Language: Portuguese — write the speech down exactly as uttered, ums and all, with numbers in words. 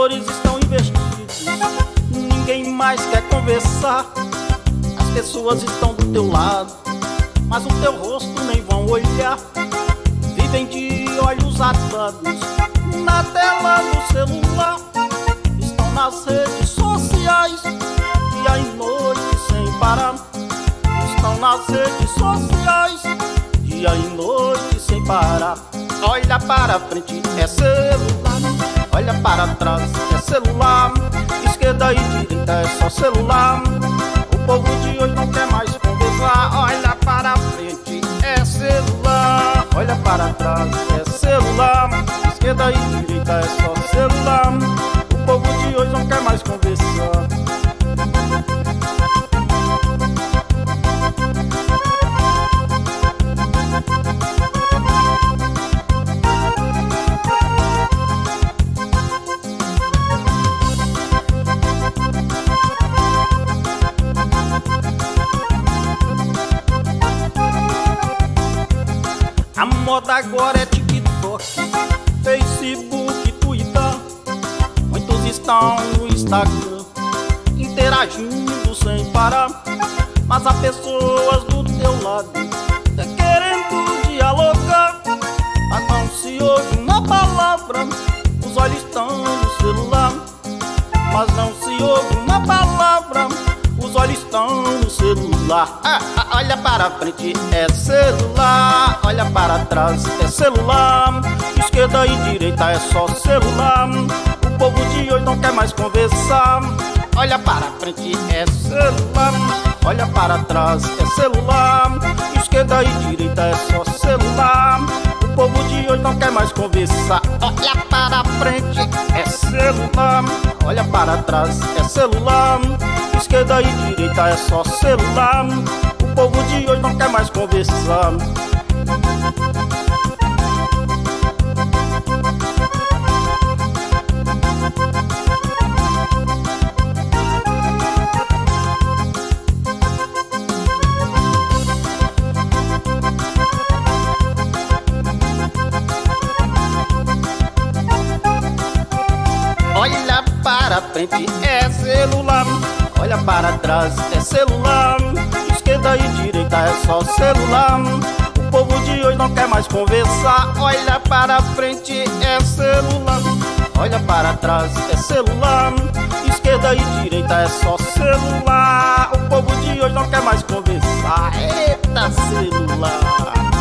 valores estão investidos, ninguém mais quer conversar. As pessoas estão do teu lado, mas o teu rosto nem vão olhar. Vivem de olhos atados na tela do celular. Estão nas redes sociais, dia e noite sem parar. Estão nas redes sociais, dia e noite sem parar. Olha para frente, é celular. Olha para trás, é celular. Esquerda e direita, é só celular. O povo de hoje não quer mais conversar. Olha para frente, é celular. Olha para trás, é celular. Esquerda e direita, é só celular. O povo de hoje não quer mais conversar. A moda agora é TikTok, Facebook, Twitter. Muitos estão no Instagram, interagindo sem parar. Mas há pessoas do teu lado querendo dialogar, mas não se ouve uma palavra. Os olhos estão no celular, mas não se ouve uma palavra. Os olhos estão no celular. Ah, ah, olha para frente, é celular. Olha para trás, é celular. Esquerda e direita, é só celular. O povo de hoje não quer mais conversar. Olha para frente, é celular. Olha para trás, é celular. Esquerda e direita, é só celular. O povo de hoje não quer mais conversar. Olha para frente, é celular. Olha para trás, é celular. Esquerda e direita, é só celular. O povo de hoje não quer mais conversar. Olha para frente, é celular. Olha para trás, é celular. Esquerda e direita, é só celular. O povo de hoje não quer mais conversar. Olha para frente, é celular. Olha para trás, é celular. Esquerda e direita, é só celular. O povo de hoje não quer mais conversar. Eita, celular.